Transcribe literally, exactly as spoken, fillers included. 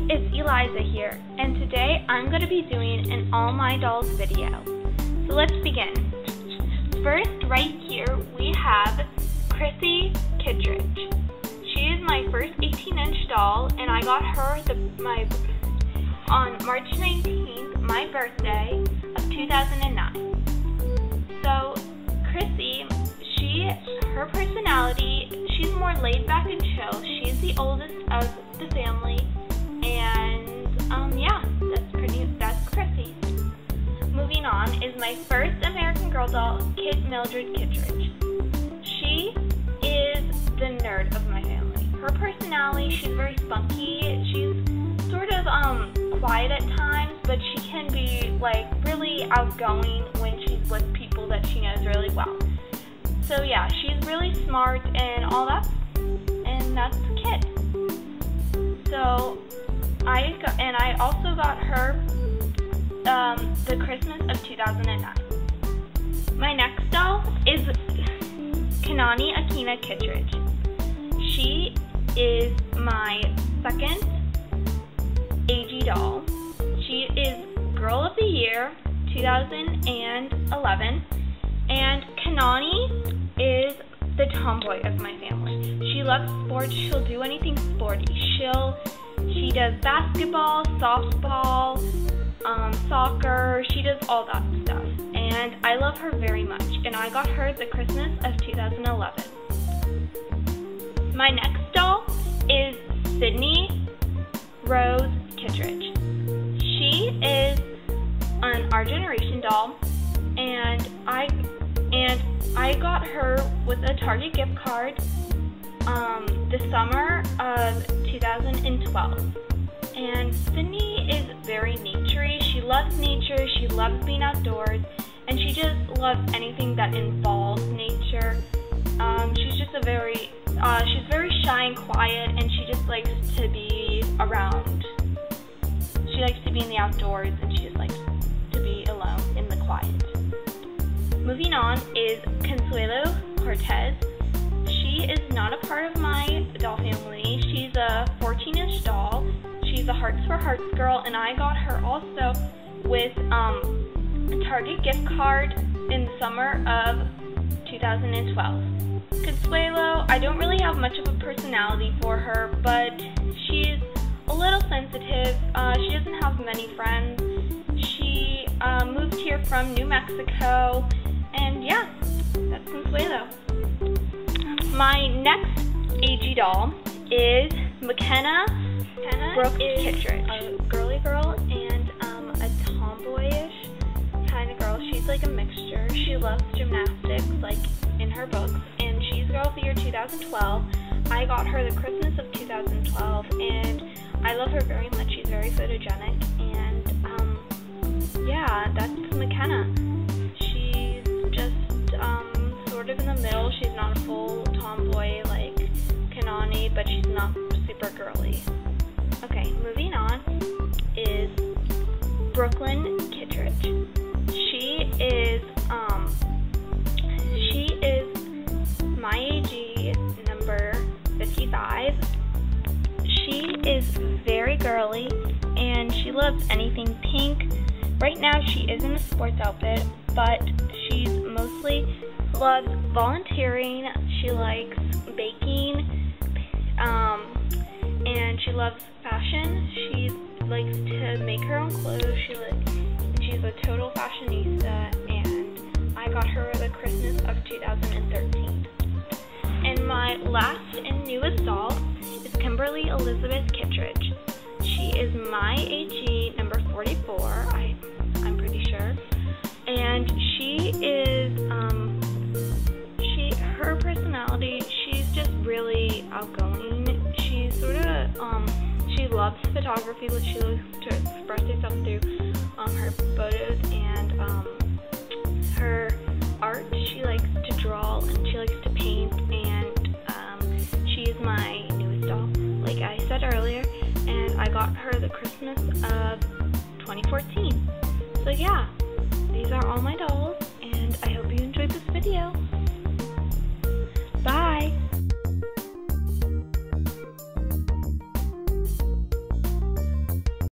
it's Eliza here, and today I'm going to be doing an All My Dolls video. So let's begin. First, right here, we have Chrissy Kittredge. She is my first eighteen inch doll, and I got her the, my on March nineteenth, my birthday of two thousand nine. So, Chrissy, she, her personality, she's more laid back and chill. She's the oldest of the family, and um, yeah, that's pretty. That's Chrissy. Moving on is my first American Girl doll, Kit Mildred Kittredge. She is the nerd of my family. Her personality, she's very spunky. She's sort of um quiet at times, but she can be like really outgoing when she's with people that she knows really well. So yeah, she's really smart and all that, and that's Kit. So I got, and I also got her um, the Christmas of two thousand nine. My next doll is Kanani Akina Kittredge. She is my second A G doll. She is Girl of the Year two thousand eleven, and Kanani is the tomboy of my family. She loves sports. She'll do anything sporty. She'll she does basketball, softball, um, soccer. She does all that stuff, and I love her very much. And I got her the Christmas of two thousand eleven. My next doll is Sydney Rose Kittredge. She is an Our Generation doll, and I and I got her with a Target gift card um, the summer of two thousand twelve. And Sydney is very naturey. She loves nature. She loves being outdoors, and she just loves anything that involves nature. Um, she's just a very uh, she's very shy and quiet, and she just likes to be around. She likes to be in the outdoors, and she just likes to be alone in the quiet. Moving on is Consuelo Cortez. She is not a part of my doll family. She's a fourteen inch doll. She's a Hearts for Hearts girl, and I got her also with um, a Target gift card in the summer of two thousand twelve. Consuelo, I don't really have much of a personality for her, but she's a little sensitive. Uh, she doesn't have many friends. She uh, moved here from New Mexico, and yeah, that's Consuelo. My next A G doll is McKenna, McKenna Brooks is Kittredge. A girly girl and um, a tomboyish kind of girl. She's like a mixture. She loves gymnastics, like in her books, and she's Girl of the Year two thousand twelve. I got her the Christmas of two thousand twelve, and I love her very much. She's very photogenic, and um, yeah, that's McKenna. She's just um, sort of in the middle. She's not a full tomboy like Kanani, but she's not super girly. Okay, moving on is Brooklyn Kittredge. She is um, she is my A G number fifty-five. She is very girly, and she loves anything pink. Right now she is in a sports outfit, but she's mostly loves volunteering. She likes baking, um, and she loves fashion. She likes to make her own clothes. She li she's a total fashionista, and I got her the Christmas of two thousand thirteen. And my last and newest doll is Kimberly Elizabeth Kittredge. She is my A G number forty-four, I, I'm pretty sure. And she is, um, she, her personality, she's just really outgoing. She's sort of, um, she loves photography, which she loves to express herself through um, her photos and um, her art. She likes to draw, and she likes to paint, and um, she's my newest doll, like I said earlier, and I got her the Christmas of twenty fourteen. So yeah, these are all my dolls, and I hope you enjoyed this video.